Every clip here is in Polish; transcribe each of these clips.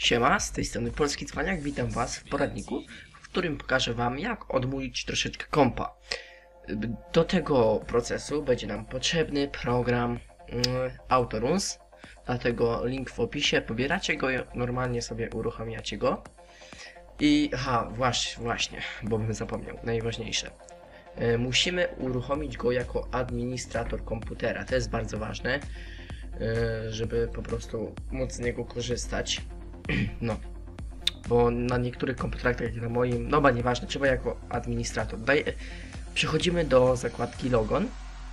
Siema, z tej strony Polski Cwaniak, witam was w poradniku, w którym pokażę wam, jak odmówić troszeczkę kompa. Do tego procesu będzie nam potrzebny program Autoruns, dlatego link w opisie, pobieracie go, normalnie sobie uruchamiacie go. I właśnie, bo bym zapomniał, najważniejsze. Musimy uruchomić go jako administrator komputera, to jest bardzo ważne, żeby po prostu móc z niego korzystać. No, bo na niektórych komputerach, tak jak na moim, no nieważne, trzeba jako administrator. Przechodzimy do zakładki Logon.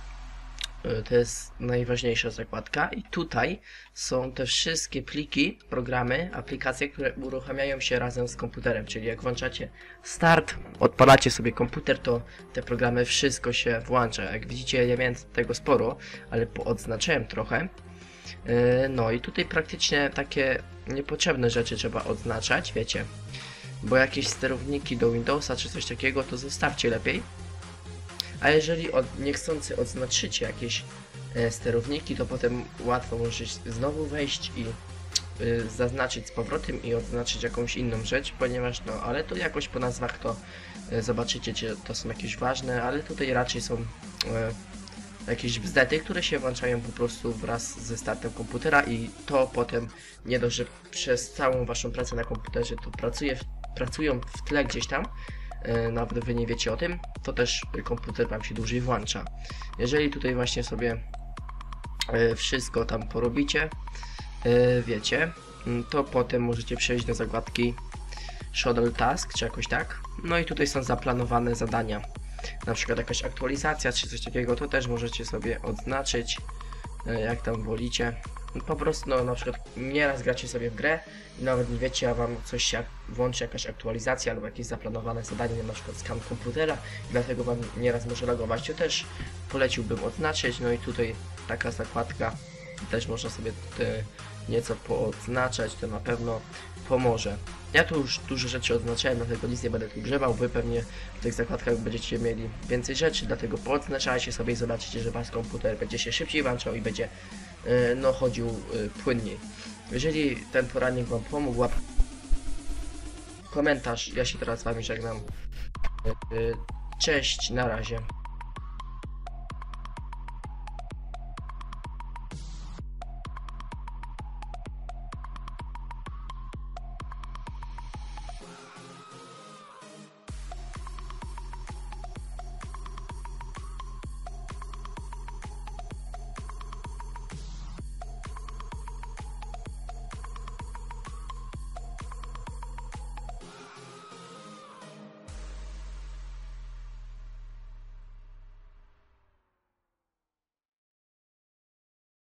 To jest najważniejsza zakładka i tutaj są te wszystkie pliki, programy, aplikacje, które uruchamiają się razem z komputerem, czyli jak włączacie start, odpalacie sobie komputer, to te programy, wszystko się włącza. Jak widzicie, ja miałem tego sporo, ale poodznaczyłem trochę. No i tutaj praktycznie takie niepotrzebne rzeczy trzeba odznaczać, wiecie, bo jakieś sterowniki do Windowsa czy coś takiego to zostawcie lepiej. A jeżeli niechcący odznaczycie jakieś sterowniki, to potem łatwo możecie znowu wejść i zaznaczyć z powrotem i odznaczyć jakąś inną rzecz, ponieważ no, ale to jakoś po nazwach to zobaczycie, czy to są jakieś ważne, ale tutaj raczej są jakieś bzdety, które się włączają po prostu wraz ze startem komputera i to potem nie dość, że przez całą waszą pracę na komputerze to pracują w tle gdzieś tam, nawet wy nie wiecie o tym, to też komputer wam się dłużej włącza. Jeżeli tutaj właśnie sobie wszystko tam porobicie, wiecie, to potem możecie przejść do zakładki Schedule Task, czy jakoś tak. No i tutaj są zaplanowane zadania. Na przykład jakaś aktualizacja, czy coś takiego, to też możecie sobie odznaczyć, jak tam wolicie. Po prostu, no na przykład nieraz gracie sobie w grę i nawet nie wiecie, a wam coś się włączy, jakaś aktualizacja albo jakieś zaplanowane zadanie, na przykład skan komputera, i dlatego wam nieraz może lagować. To też poleciłbym odznaczyć. No i tutaj taka zakładka, też można sobie nieco poodznaczać, to na pewno pomoże. Ja tu już dużo rzeczy odznaczałem, dlatego nic nie będę tu grzebał. Wy pewnie w tych zakładkach będziecie mieli więcej rzeczy, dlatego poodznaczajcie sobie i zobaczycie, że wasz komputer będzie się szybciej włączał i będzie no chodził płynniej. Jeżeli ten poradnik wam pomógł, komentarz, ja się teraz z wami żegnam. Cześć, na razie.